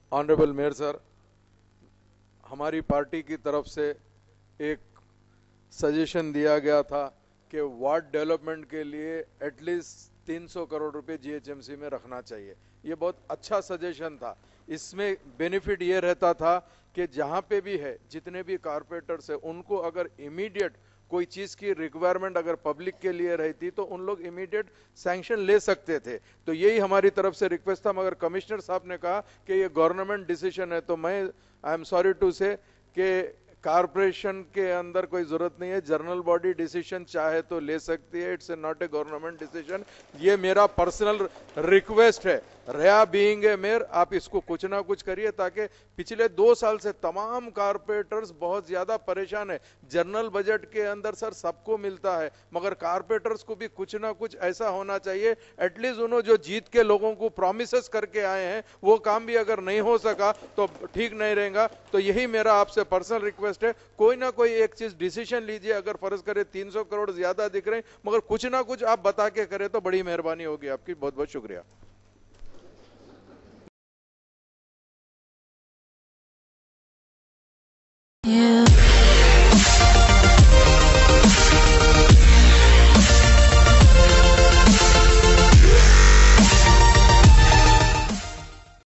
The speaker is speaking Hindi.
ऑनरेबल मेयर सर, हमारी पार्टी की तरफ से एक सजेशन दिया गया था कि वार्ड डेवलपमेंट के लिए एटलीस्ट 300 करोड़ रुपए जीएचएमसी में रखना चाहिए। ये बहुत अच्छा सजेशन था। इसमें बेनिफिट ये रहता था कि जहां पे भी है, जितने भी कारपोरेटर्स है, उनको अगर इमीडिएट कोई चीज की रिक्वायरमेंट अगर पब्लिक के लिए रहती तो उन लोग इमीडिएट सैंक्शन ले सकते थे। तो यही हमारी तरफ से रिक्वेस्ट था, मगर कमिश्नर साहब ने कहा कि ये गवर्नमेंट डिसीजन है, तो मैं आई एम सॉरी टू से कि कारपोरेशन के अंदर कोई जरूरत नहीं है। जनरल बॉडी डिसीजन चाहे तो ले सकती है, it's not a government decision. ये मेरा पर्सनल रिक्वेस्ट है। रहा बीइंग ए मेयर, आप इसको कुछ ना कुछ करिए, ताकि पिछले 2 साल से तमाम कारपोरेटर्स बहुत ज्यादा परेशान है। जनरल बजट के अंदर सर सबको मिलता है, मगर कारपोरेटर्स को भी कुछ ना कुछ ऐसा होना चाहिए, एटलीस्ट उन्होंने जो जीत के लोगों को प्रॉमिसेस करके आए हैं वो काम भी अगर नहीं हो सका तो ठीक नहीं रहेगा। तो यही मेरा आपसे पर्सनल रिक्वेस्ट है, कोई ना कोई एक चीज डिसीजन लीजिए। अगर फर्ज करे 300 करोड़ ज्यादा दिख रहे हैं, मगर कुछ ना कुछ आप बता के करें तो बड़ी मेहरबानी होगी आपकी। बहुत बहुत शुक्रिया।